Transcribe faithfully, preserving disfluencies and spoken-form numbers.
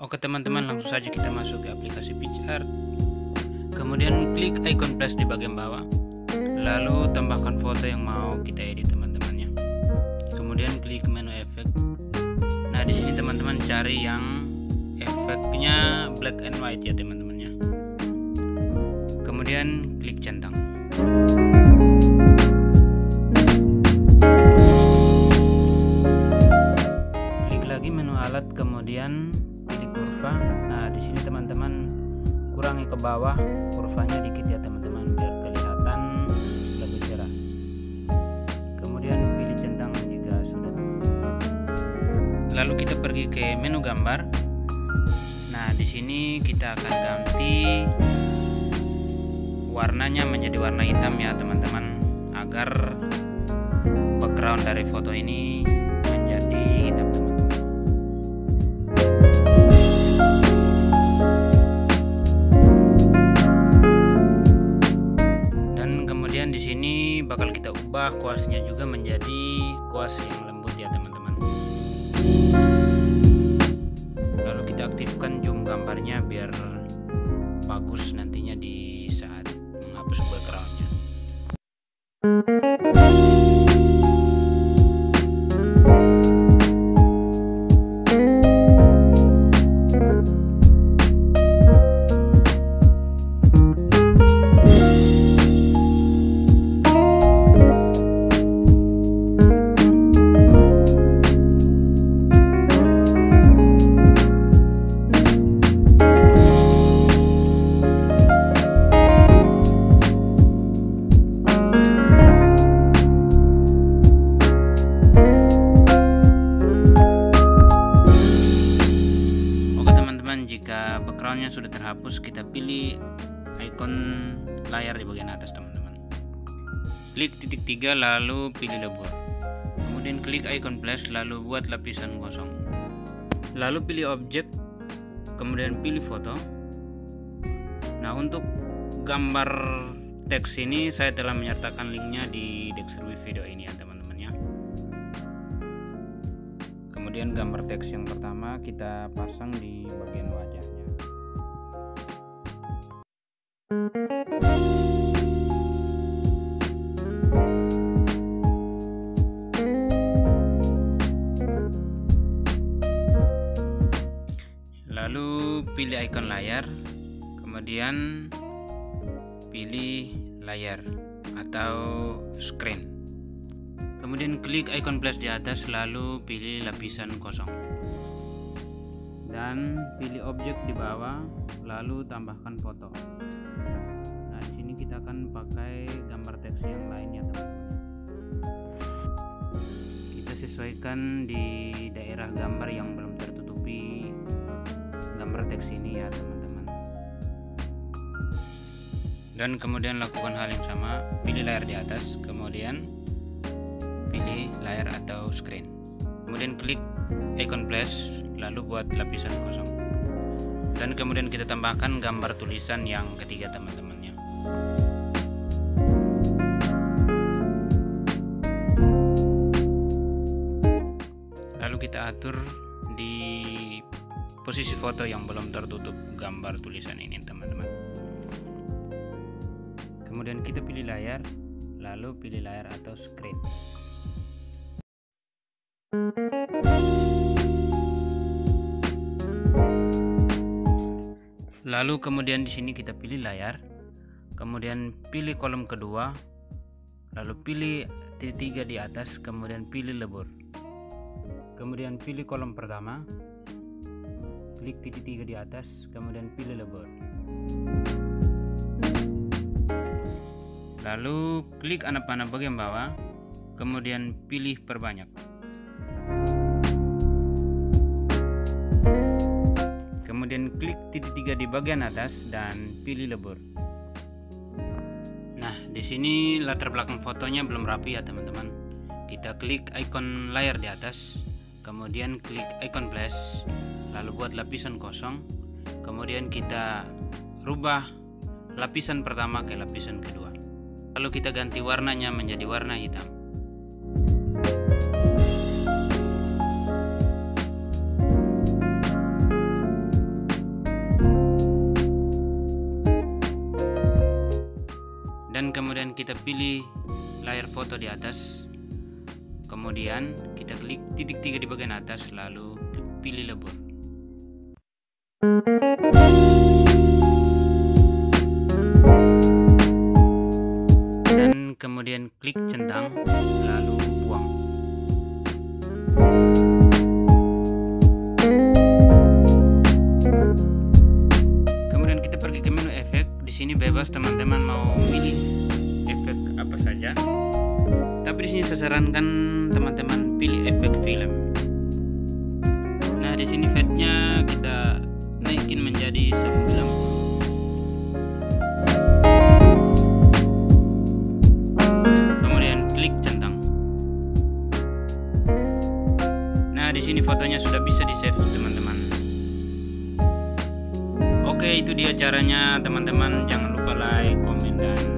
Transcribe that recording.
Oke teman-teman, langsung saja kita masuk ke aplikasi PicsArt. Kemudian klik icon plus di bagian bawah, lalu tambahkan foto yang mau kita edit teman-teman ya. Kemudian klik menu efek. Nah di sini teman-teman cari yang efeknya black and white ya teman-teman ya. Kemudian klik centang. Klik lagi menu alat, kemudian pilih kurva. Nah di sini teman-teman kurangi ke bawah kurvanya dikit ya teman-teman, biar kelihatan lebih cerah. Kemudian pilih centang jika sudah. Lalu kita pergi ke menu gambar. Nah di sini kita akan ganti warnanya menjadi warna hitam ya teman-teman, agar background dari foto ini menjadi hitam teman-teman. Di sini bakal kita ubah kuasnya juga menjadi kuas yang lembut ya teman-teman. Lalu kita aktifkan zoom gambarnya biar bagus nantinya di saat menghapus backgroundnya. Jika backgroundnya sudah terhapus, kita pilih icon layar di bagian atas teman-teman. Klik titik tiga lalu pilih lebur. Kemudian klik icon plus lalu buat lapisan kosong. Lalu pilih objek, kemudian pilih foto. Nah untuk gambar teks ini saya telah menyertakan linknya di deskripsi video ini ya teman-teman ya. Kemudian gambar teks yang pertama kita pasang di bagian wajahnya. Lalu pilih icon layar, kemudian pilih layar atau screen. Kemudian klik icon plus di atas lalu pilih lapisan kosong. Dan pilih objek di bawah lalu tambahkan foto. Nah, di sini kita akan pakai gambar teks yang lainnya teman-teman. Kita sesuaikan di daerah gambar yang belum tertutupi gambar teks ini ya teman-teman. Dan kemudian lakukan hal yang sama, pilih layar di atas, kemudian pilih layar atau screen. Kemudian klik icon plus lalu buat lapisan kosong. Dan kemudian kita tambahkan gambar tulisan yang ketiga teman-temannya. Lalu kita atur di posisi foto yang belum tertutup gambar tulisan ini teman-teman. Kemudian kita pilih layar, lalu pilih layar atau screen. Lalu kemudian di sini kita pilih layar, kemudian pilih kolom kedua, lalu pilih titik tiga di atas, kemudian pilih lebur. Kemudian pilih kolom pertama, klik titik tiga di atas, kemudian pilih lebur. Lalu klik anak panah bagian bawah, kemudian pilih perbanyak. Kemudian klik titik tiga di bagian atas dan pilih lebur. Nah, di sini latar belakang fotonya belum rapi ya teman-teman. Kita klik icon layar di atas, kemudian klik icon plus, lalu buat lapisan kosong. Kemudian kita rubah lapisan pertama ke lapisan kedua. Lalu kita ganti warnanya menjadi warna hitam. dan kemudian kita pilih layar foto di atas. Kemudian kita klik titik tiga di bagian atas, lalu pilih lebur. Dan kemudian klik centang, lalu buang. Kemudian kita pergi ke menu efek. Di sini bebas teman-teman mau pilih efek apa saja. Tapi di sini saya sarankan teman-teman pilih efek film. Nah, di sini fade-nya kita naikin menjadi sembilan puluh. Kemudian klik centang. Nah, di sini fotonya sudah bisa di-save teman-teman. Oke, itu dia caranya teman-teman. Jangan lupa like, komen dan